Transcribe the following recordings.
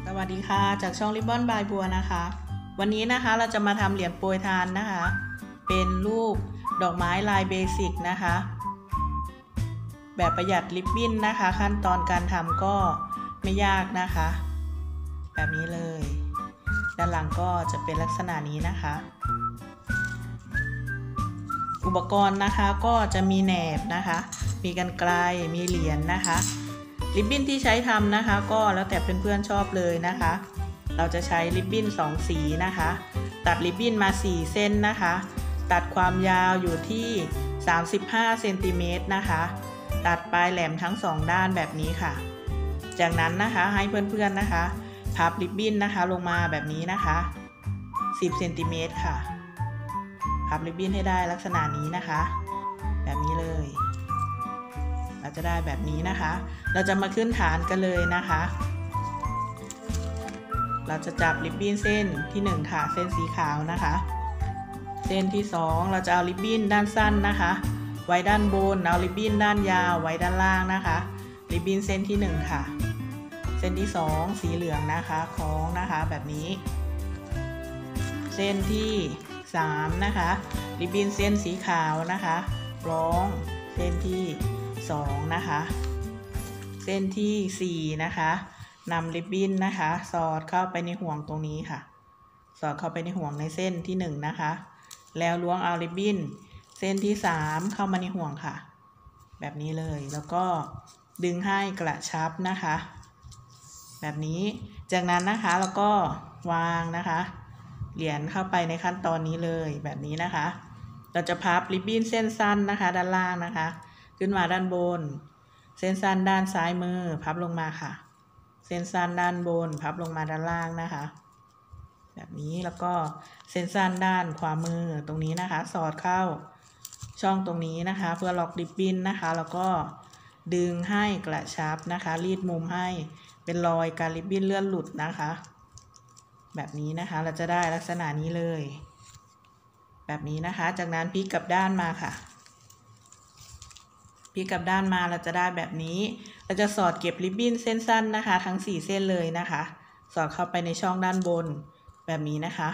สวัสดีค่ะจากช่องริบบอนบายบัวนะคะวันนี้นะคะเราจะมาทำเหรียญโปรยทานนะคะเป็นรูปดอกไม้ลายเบสิกนะคะแบบประหยัดริบบิ้นนะคะขั้นตอนการทำก็ไม่ยากนะคะแบบนี้เลยด้านหลังก็จะเป็นลักษณะนี้นะคะอุปกรณ์นะคะก็จะมีแหนบนะคะมีกรรไกรมีเหรียญนะคะริบบิ้นที่ใช้ทำนะคะก็แล้วแต่เพื่อนๆชอบเลยนะคะเราจะใช้ริบบิ้น2สีนะคะตัดริบบิ้นมา4เส้นนะคะตัดความยาวอยู่ที่35เซนติเมตรนะคะตัดปลายแหลมทั้ง2ด้านแบบนี้ค่ะจากนั้นนะคะให้เพื่อนๆนะคะพับริบบิ้นนะคะลงมาแบบนี้นะคะ10เซนติเมตรค่ะพับริบบิ้นให้ได้ลักษณะนี้นะคะแบบนี้เลยเราจะได้แบบนี้นะคะเราจะมาขึ้นฐานกันเลยนะคะเราจะจับริบบิ้นเส้นที่1ค่ะเส้นสีขาวนะคะเส้นที่2เราจะเอาริบบิ้นด้านสั้นนะคะไว้ด้านบนเอาริบบิ้นด้านยาวไว้ด้านล่างนะคะริบบิ้นเส้นที่1ค่ะเส้นที่2สีเหลืองนะคะคล้องนะคะแบบนี้เส้นที่3นะคะริบบิ้นเส้นสีขาวนะคะร้องเส้นที่2นะคะเส้นที่4นะคะนำริบบิ้นนะคะสอดเข้าไปในห่วงตรงนี้ค่ะสอดเข้าไปในห่วงในเส้นที่1นะคะแล้วล้วงเอาริบบิ้นเส้นที่3เข้ามาในห่วงค่ะแบบนี้เลยแล้วก็ดึงให้กระชับนะคะแบบนี้จากนั้นนะคะแล้วก็วางนะคะเหรียญเข้าไปในขั้นตอนนี้เลยแบบนี้นะคะเราจะพับริบบิ้นเส้นสั้นนะคะด้านล่างนะคะขึ้นมาด้านบนเส้นสั้นด้านซ้ายมือพับลงมาค่ะเส้นสั้นด้านบนพับลงมาด้านล่างนะคะแบบนี้แล้วก็เส้นสั้นด้านขวามือตรงนี้นะคะสอดเข้าช่องตรงนี้นะคะเพื่อล็อกริบบิ้นนะคะแล้วก็ดึงให้กระชับนะคะรีดมุมให้เป็นรอยการริบบิ้นเลื่อนหลุดนะคะแบบนี้นะคะเราจะได้ลักษณะนี้เลยแบบนี้นะคะจากนั้นพลิกกลับด้านมาค่ะพลิกกลับด้านมาเราจะได้แบบนี้เราจะสอดเก็บริบบิ้นเส้นสั้นนะคะทั้ง4เส้นเลยนะคะสอดเข้าไปในช่องด้านบนแบบนี้นะคะ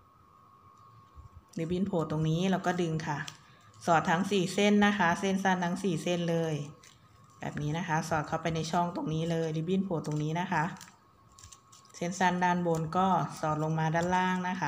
ริบบิ้นโผล่ตรงนี้เราก็ดึงค่ะสอดทั้ง4เส้นนะคะเส้นสั้นทั้ง4เส้นเลยแบบนี้นะคะสอดเข้าไปในช่องตรงนี้เลยริบบิ้นโผล่ตรงนี้นะคะเส้นสั้นด้านบนก็สอดลงมาด้านล่างนะคะ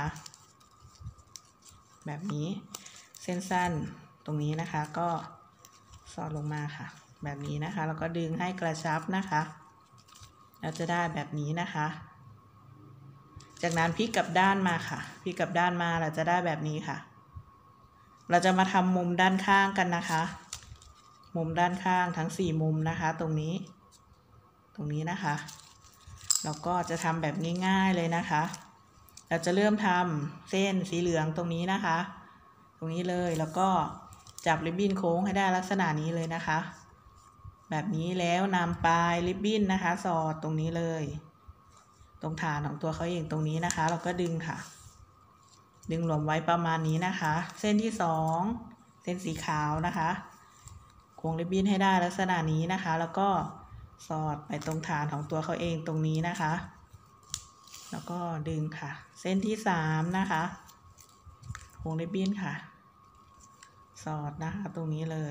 แบบนี้เส้นสั้นตรงนี้นะคะก็สอดลงมาค่ะแบบนี้นะคะแล้วก็ดึงให้กระชับนะคะเราจะได้แบบนี้นะคะจากนั้นพลิกกลับด้านมาค่ะพลิกกลับด้านมาเราจะได้แบบนี้ค่ะเราจะมาทำมุมด้านข้างกันนะคะมุมด้านข้างทั้ง4มุมนะคะตรงนี้นะคะเราก็จะทำแบบง่ายๆเลยนะคะเราจะเริ่มทำเส้นสีเหลืองตรงนี้นะคะตรงนี้เลยแล้วก็จับริบบิ้นโค้งให้ได้ลักษณะนี้เลยนะคะแบบนี้แล้วนำปลายริบบิ้นนะคะสอดตรงนี้เลยตรงฐานของตัวเขาเองตรงนี้นะคะเราก็ดึงค่ะดึงหลวมไว้ประมาณนี้นะคะเส้นที่2เส้นสีขาวนะคะโค้งริบบิ้นให้ได้ลักษณะนี้นะคะแล้วก็สอดไปตรงฐานของตัวเขาเองตรงนี้นะคะแล้วก็ดึงค่ะเส้นที่3นะคะโค้งริบบิ้นค่ะสอดนะคะตรงนี้เลย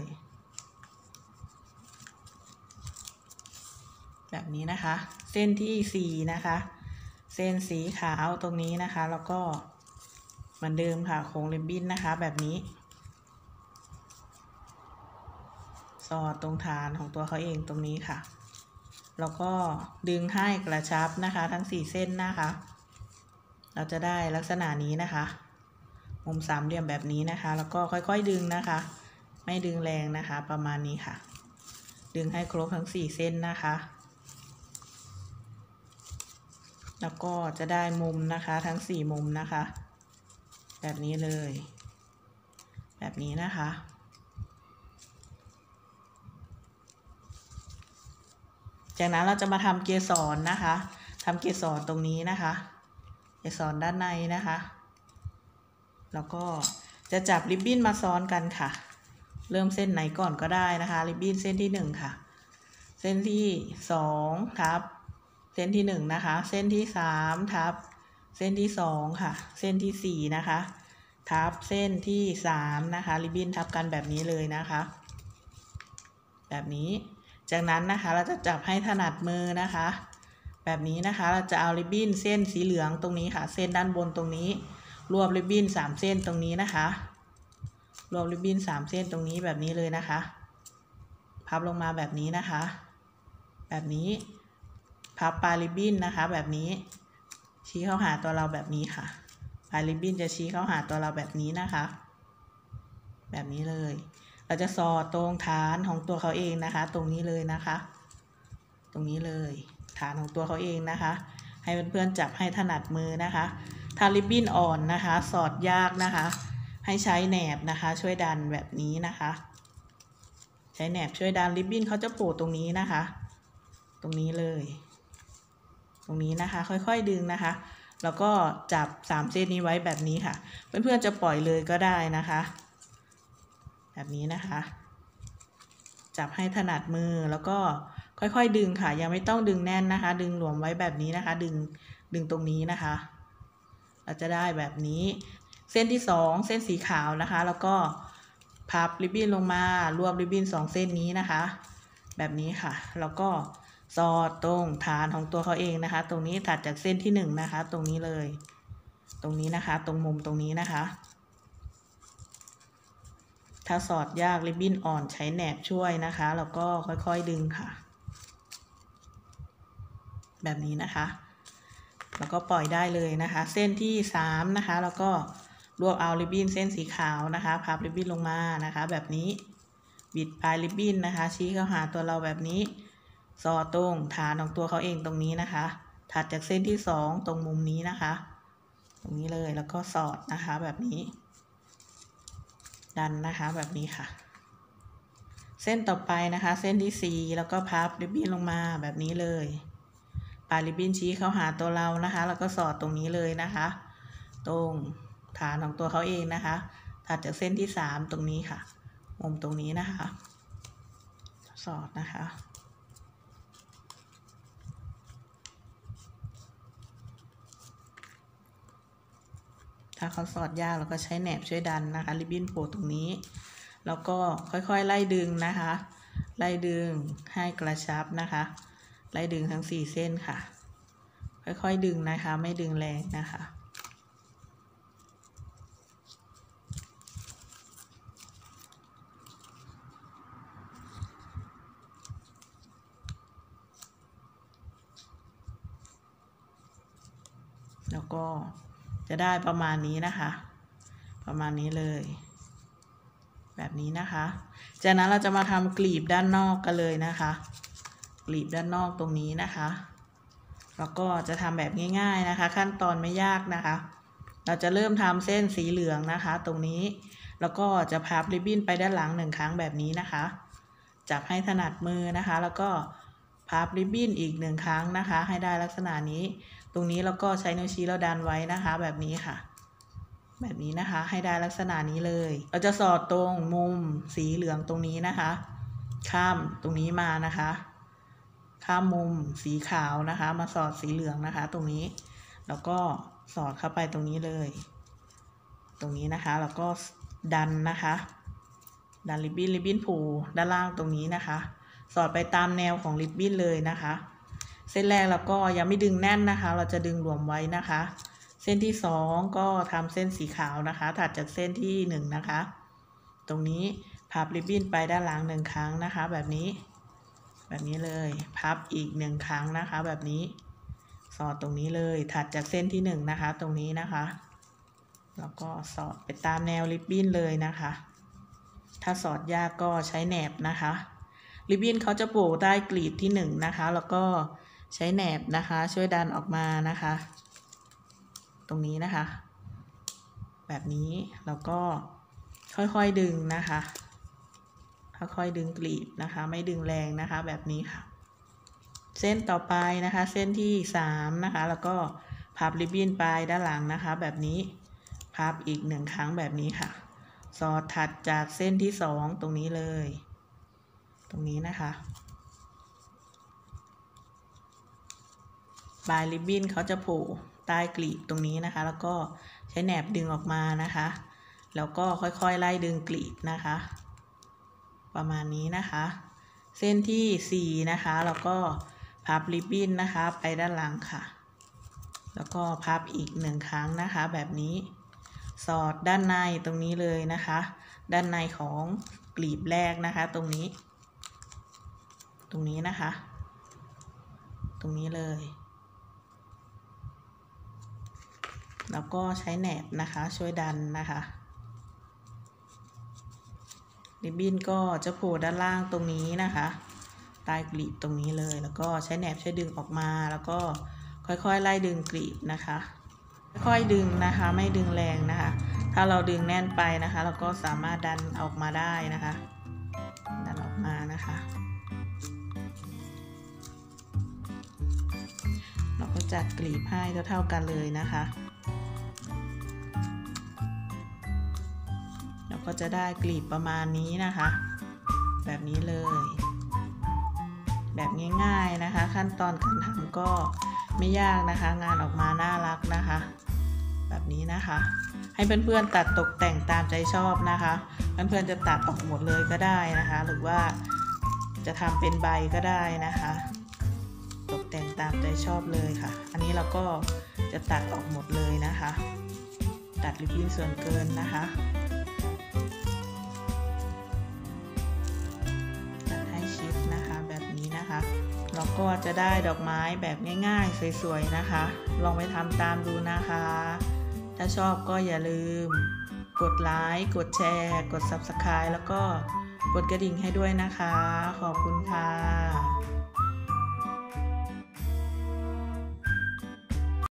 แบบนี้นะคะเส้นที่4นะคะเส้นสีขาวตรงนี้นะคะแล้วก็เหมือนเดิมค่ะโค้งริบบิ้นนะคะแบบนี้สอดตรงฐานของตัวเขาเองตรงนี้ค่ะแล้วก็ดึงให้กระชับนะคะทั้ง4เส้นนะคะเราจะได้ลักษณะนี้นะคะมุมสามเหลี่ยมแบบนี้นะคะแล้วก็ค่อยๆดึงนะคะไม่ดึงแรงนะคะประมาณนี้ค่ะดึงให้ครบทั้ง4เส้นนะคะแล้วก็จะได้มุมนะคะทั้ง4มุมนะคะแบบนี้เลยแบบนี้นะคะจากนั้นเราจะมาทำเกสรนะคะทำเกสรตรงนี้นะคะเกสรด้านในนะคะแล้วก็จะจับริบบิ้นมาซ้อนกันค่ะเริ่มเส้นไหนก่อนก็ได้นะคะริบบิ้นเส้นที่1ค่ะเส้นที่2ทับเส้นที่1นะคะเส้นที่3ทับเส้นที่2ค่ะเส้นที่4นะคะทับเส้นที่3นะคะริบบิ้นทับกันแบบนี้เลยนะคะแบบนี้จากนั้นนะคะเราจะจับให้ถนัดมือนะคะแบบนี้นะคะเราจะเอาริบบิ้นเส้นสีเหลืองตรงนี้ค่ะเส้นด้านบนตรงนี้รวบริบบิ้น3เส้นตรงนี้นะคะรวบริบบิ้น3เส้นตรงนี้แบบนี้เลยนะคะพับลงมาแบบนี้นะคะแบบนี้พับปลายริบบิ้นนะคะแบบนี้ชี้เข้าหาตัวเราแบบนี้ค่ะปลายริบบิ้นจะชี้เข้าหาตัวเราแบบนี้นะคะแบบนี้เลยเราจะสอดตรงฐานของตัวเขาเองนะคะตรงนี้เลยนะคะตรงนี้เลยฐานของตัวเขาเองนะคะให้เพื่อนๆจับให้ถนัดมือนะคะถ้าริบบิ้นอ่อนนะคะสอดยากนะคะให้ใช้แหนบนะคะช่วยดันแบบนี้นะคะใช้แหนบช่วยดันริบบิ้นเขาจะโผล่ตรงนี้นะคะตรงนี้เลยตรงนี้นะคะค่อยๆดึงนะคะแล้วก็จับ3เส้นนี้ไว้แบบนี้ค่ะเพื่อนๆจะปล่อยเลยก็ได้นะคะแบบนี้นะคะจับให้ถนัดมือแล้วก็ค่อยๆดึงค่ะยังไม่ต้องดึงแน่นนะคะดึงหลวมไว้แบบนี้นะคะดึงตรงนี้นะคะเราจะได้แบบนี้เส้นที่2เส้นสีขาวนะคะแล้วก็พับริบบิ้นลงมารวบริบบิ้น2เส้นนี้นะคะแบบนี้ค่ะแล้วก็สอดตรงฐานของตัวเขาเองนะคะตรงนี้ถัดจากเส้นที่1นะคะตรงนี้เลยตรงนี้นะคะตรงมุมตรงนี้นะคะถ้าสอดยากริบบิ้นอ่อนใช้แหนบช่วยนะคะแล้วก็ค่อยๆดึงค่ะแบบนี้นะคะแล้วก็ปล่อยได้เลยนะคะเส้นที่3นะคะแล้วก็รวบเอาริบบิ้นเส้นสีขาวนะคะพับริบบิ้นลงมานะคะแบบนี้บิดปลายริบบิ้นนะคะชี้เข้าหาตัวเราแบบนี้สอดตรงฐานของตัวเขาเองตรงนี้นะคะถัดจากเส้นที่2ตรงมุมนี้นะคะตรงนี้เลยแล้วก็สอดนะคะแบบนี้ดันนะคะแบบนี้ค่ะเส้นต่อไปนะคะเส้นที่4แล้วก็พับริบบิ้นลงมาแบบนี้เลยปลายริบบิ้นชี้เข้าหาตัวเรานะคะแล้วก็สอดตรงนี้เลยนะคะตรงฐานของตัวเขาเองนะคะถัดจากเส้นที่3ตรงนี้ค่ะมุมตรงนี้นะคะสอดนะคะถ้าเขาสอดยากเราก็ใช้แหนบช่วยดันนะคะริบบิ้นโผล่ตรงนี้แล้วก็ค่อยๆไล่ดึงนะคะไล่ดึงให้กระชับนะคะไล่ดึงทั้ง4เส้นค่ะค่อยๆดึงนะคะไม่ดึงแรงนะคะแล้วก็จะได้ประมาณนี้นะคะประมาณนี้เลยแบบนี้นะคะจากนั้นเราจะมาทำกลีบด้านนอกกันเลยนะคะกลีบด้านนอกตรงนี้นะคะแล้วก็จะทำแบบง่ายๆนะคะขั้นตอนไม่ยากนะคะเราจะเริ่มทำเส้นสีเหลืองนะคะตรงนี้แล้วก็จะพับริบบิ้นไปด้านหลัง1ครั้งแบบนี้นะคะจับให้ถนัดมือนะคะแล้วก็พับริบบิ้นอีก1ครั้งนะคะให้ได้ลักษณะนี้ตรงนี้แล้วก็ใช้นิ้วชี้เราดันไว้นะคะแบบนี้ค่ะแบบนี้นะคะให้ได้ลักษณะนี้เลยเราจะสอดตรงมุมสีเหลืองตรงนี้นะคะข้ามตรงนี้มานะคะข้ามมุมสีขาวนะคะมาสอดสีเหลืองนะคะตรงนี้แล้วก็สอดเข้าไปตรงนี้เลยตรงนี้นะคะแล้วก็ดันนะคะดันริบบิ้นผูด้านล่างตรงนี้นะคะสอดไปตามแนวของริบบิ้นเลยนะคะเส้นแรกแล้วก็ยังไม่ดึงแน่นนะคะเราจะดึงหลวมไว้นะคะเส้นที่2ก็ทำเส้นสีขาวนะคะถัดจากเส้นที่1นะคะตรงนี้พับริบบิ้นไปด้านหลัง1ครั้งนะคะแบบนี้เลยพับอีก1ครั้งนะคะแบบนี้สอดตรงนี้เลยถัดจากเส้นที่1นะคะตรงนี้นะคะแล้วก็สอดไปตามแนวริบบิ้นเลยนะคะถ้าสอดยากก็ใช้แหนบนะคะริบบิ้นเขาจะโผล่ใต้กลีบที่1นะคะแล้วก็ใช้แหนบนะคะช่วยดันออกมานะคะตรงนี้นะคะแบบนี้แล้วก็ค่อยๆดึงนะคะค่อยๆดึงกลีบนะคะไม่ดึงแรงนะคะแบบนี้ค่ะเส้นต่อไปนะคะเส้นที่3นะคะแล้วก็พับริบบิ้นไปด้านหลังนะคะแบบนี้พับอีก1ครั้งแบบนี้ค่ะสอดถัดจากเส้นที่2ตรงนี้เลยตรงนี้นะคะปลายริบบิ้นเขาจะโผล่ใต้กลีบตรงนี้นะคะแล้วก็ใช้แหนบดึงออกมานะคะแล้วก็ค่อยๆไล่ดึงกลีบนะคะประมาณนี้นะคะเส้นที่4นะคะแล้วก็พับริบบิ้นนะคะไปด้านหลังค่ะแล้วก็พับอีก1ครั้งนะคะแบบนี้สอดด้านในตรงนี้เลยนะคะด้านในของกลีบแรกนะคะตรงนี้นะคะตรงนี้เลยแล้วก็ใช้แหนบนะคะช่วยดันนะคะริบบิ้นก็จะโผล่ด้านล่างตรงนี้นะคะใต้กลีบตรงนี้เลยแล้วก็ใช้แหนบช่วยดึงออกมาแล้วก็ค่อยๆไล่ดึงกลีบนะคะค่อยๆดึงนะคะไม่ดึงแรงนะคะถ้าเราดึงแน่นไปนะคะเราก็สามารถดันออกมาได้นะคะดันออกมานะคะเราก็จัดกลีบให้เท่าๆกันเลยนะคะเราก็จะได้กลีบประมาณนี้นะคะแบบนี้เลยแบบง่ายๆนะคะขั้นตอนการทำก็ไม่ยากนะคะงานออกมาน่ารักนะคะแบบนี้นะคะให้เพื่อนๆตัดตกแต่งตามใจชอบนะคะเพื่อนๆจะตัดออกหมดเลยก็ได้นะคะหรือว่าจะทำเป็นใบก็ได้นะคะตกแต่งตามใจชอบเลยค่ะอันนี้เราก็จะตัดออกหมดเลยนะคะตัดริบบิ้นส่วนเกินนะคะตัดให้ชิดนะคะแบบนี้นะคะเราก็จะได้ดอกไม้แบบง่ายๆสวยๆนะคะลองไปทำตามดูนะคะถ้าชอบก็อย่าลืมกดไลค์กดแชร์กด Subscribe แล้วก็กดกระดิ่งให้ด้วยนะคะขอบคุณค่ะ